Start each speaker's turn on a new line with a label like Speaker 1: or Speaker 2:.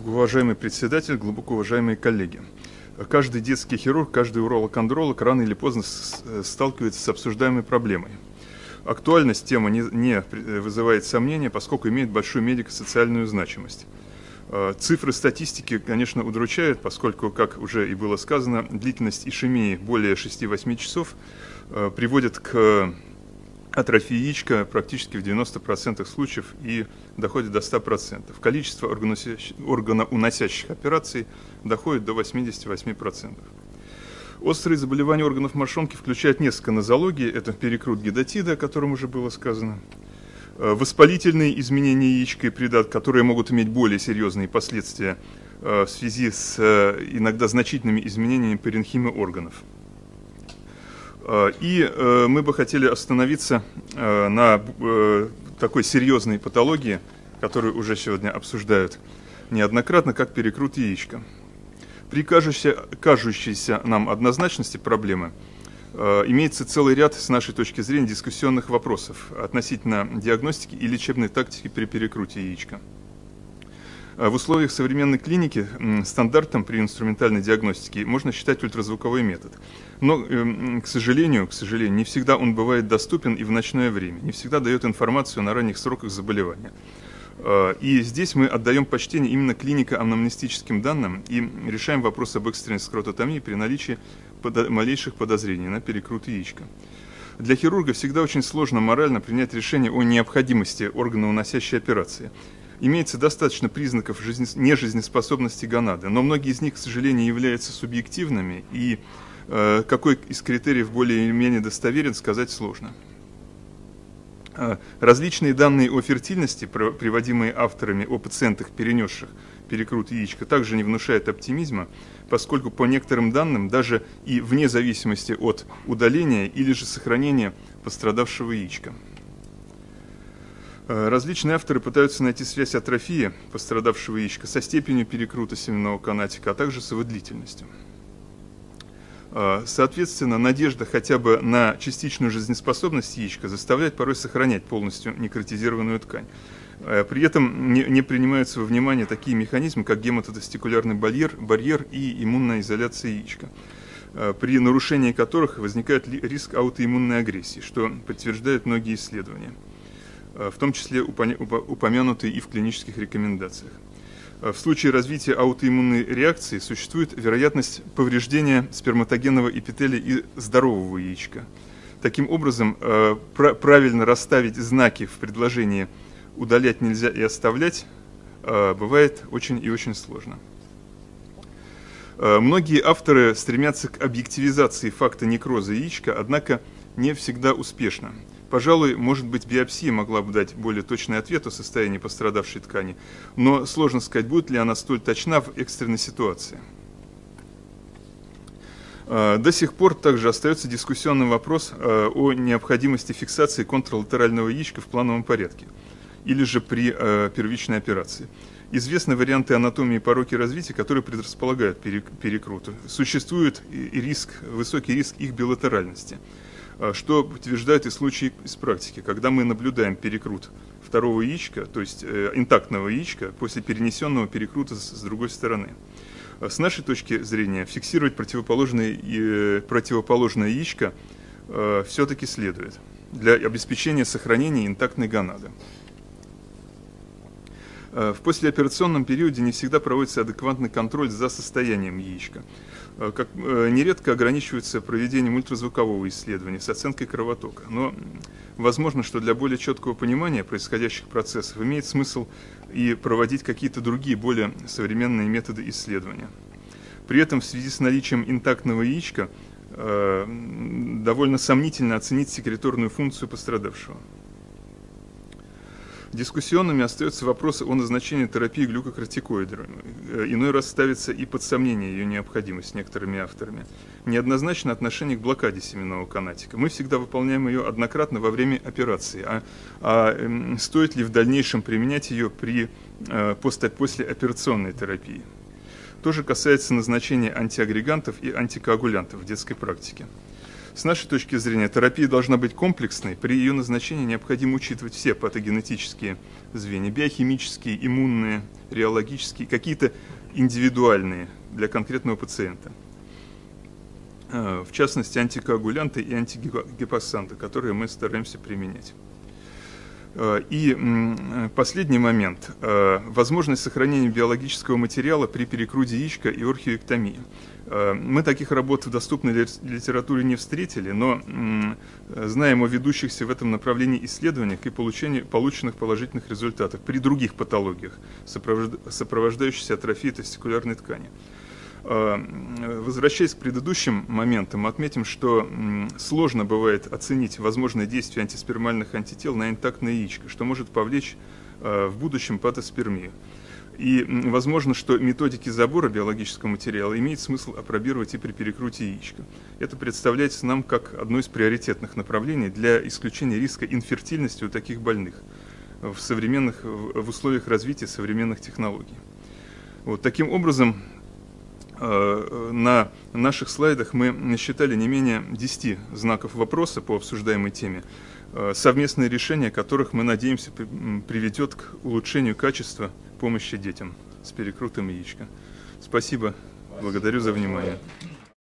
Speaker 1: Уважаемый председатель, глубоко уважаемые коллеги. Каждый детский хирург, каждый уролог-андролог рано или поздно сталкивается с обсуждаемой проблемой. Актуальность темы не вызывает сомнения, поскольку имеет большую медико-социальную значимость. Цифры статистики, конечно, удручают, поскольку, как уже и было сказано, длительность ишемии более 6-8 часов приводит к атрофии яичка практически в 90% случаев и доходит до 100%. Количество органоуносящих операций доходит до 88%. Острые заболевания органов мошонки включают несколько нозологий. Это перекрут гидатида, о котором уже было сказано. Воспалительные изменения яичка и придат, которые могут иметь более серьезные последствия в связи с иногда значительными изменениями паренхимы органов. И мы бы хотели остановиться на такой серьезной патологии, которую уже сегодня обсуждают неоднократно, как перекрут яичка. При кажущейся нам однозначности проблемы имеется целый ряд, с нашей точки зрения, дискуссионных вопросов относительно диагностики и лечебной тактики при перекруте яичка. В условиях современной клиники стандартом при инструментальной диагностике можно считать ультразвуковой метод. Но, к сожалению, не всегда он бывает доступен и в ночное время, не всегда дает информацию на ранних сроках заболевания. И здесь мы отдаем почтение именно клинико-анамнестическим данным и решаем вопрос об экстренной скрототомии при наличии малейших подозрений на перекрут яичка. Для хирурга всегда очень сложно морально принять решение о необходимости органоуносящей операции. Имеется достаточно признаков нежизнеспособности гонады, но многие из них, к сожалению, являются субъективными, и какой из критериев более-менее достоверен, сказать сложно. Различные данные о фертильности, приводимые авторами о пациентах, перенесших перекрут яичка, также не внушают оптимизма, поскольку по некоторым данным, даже и вне зависимости от удаления или же сохранения пострадавшего яичка. Различные авторы пытаются найти связь атрофии пострадавшего яичка со степенью перекрута семенного канатика, а также с его длительностью. Соответственно, надежда хотя бы на частичную жизнеспособность яичка заставляет порой сохранять полностью некротизированную ткань. При этом не принимаются во внимание такие механизмы, как гематотестикулярный барьер и иммунная изоляция яичка, при нарушении которых возникает риск аутоиммунной агрессии, что подтверждают многие исследования, в том числе упомянутые и в клинических рекомендациях. В случае развития аутоиммунной реакции существует вероятность повреждения сперматогенного эпителия и здорового яичка. Таким образом, правильно расставить знаки в предложении «удалять нельзя» и «оставлять» бывает очень и очень сложно. Многие авторы стремятся к объективизации факта некроза яичка, однако не всегда успешно. Пожалуй, может быть, биопсия могла бы дать более точный ответ о состоянии пострадавшей ткани, но сложно сказать, будет ли она столь точна в экстренной ситуации. До сих пор также остается дискуссионный вопрос о необходимости фиксации контралатерального яичка в плановом порядке или же при первичной операции. Известны варианты анатомии и пороки развития, которые предрасполагают перекруту. Существует и высокий риск их билатеральности, что подтверждают и случаи из практики, когда мы наблюдаем перекрут второго яичка, то есть интактного яичка, после перенесенного перекрута с другой стороны. С нашей точки зрения, фиксировать противоположное яичко все-таки следует для обеспечения сохранения интактной гонады. В послеоперационном периоде не всегда проводится адекватный контроль за состоянием яичка. Нередко ограничиваются проведением ультразвукового исследования с оценкой кровотока. Но возможно, что для более четкого понимания происходящих процессов имеет смысл и проводить какие-то другие, более современные методы исследования. При этом в связи с наличием интактного яичка довольно сомнительно оценить секреторную функцию пострадавшего. Дискуссионными остаются вопросы о назначении терапии глюкокортикоидами. Иной раз ставится и под сомнение ее необходимость некоторыми авторами. Неоднозначно отношение к блокаде семенного канатика. Мы всегда выполняем ее однократно во время операции. Стоит ли в дальнейшем применять ее при послеоперационной терапии? То же касается назначения антиагрегантов и антикоагулянтов в детской практике. С нашей точки зрения, терапия должна быть комплексной. При ее назначении необходимо учитывать все патогенетические звенья, биохимические, иммунные, реологические, какие-то индивидуальные для конкретного пациента. В частности, антикоагулянты и антигипоссанты, которые мы стараемся применять. И последний момент. Возможность сохранения биологического материала при перекруте яичка и орхиэктомии. Мы таких работ в доступной литературе не встретили, но знаем о ведущихся в этом направлении исследованиях и полученных положительных результатах при других патологиях, сопровождающихся атрофией тестикулярной ткани. Возвращаясь к предыдущим моментам, отметим, что сложно бывает оценить возможное действие антиспермальных антител на интактное яичко, что может повлечь в будущем патоспермию. И возможно, что методики забора биологического материала имеет смысл апробировать и при перекруте яичка. Это представляется нам как одно из приоритетных направлений для исключения риска инфертильности у таких больных в условиях развития современных технологий. Вот таким образом, на наших слайдах мы насчитали не менее 10 знаков вопроса по обсуждаемой теме, совместное решение которых, мы надеемся, приведет к улучшению качества помощи детям с перекрутом яичка. Спасибо, благодарю за внимание.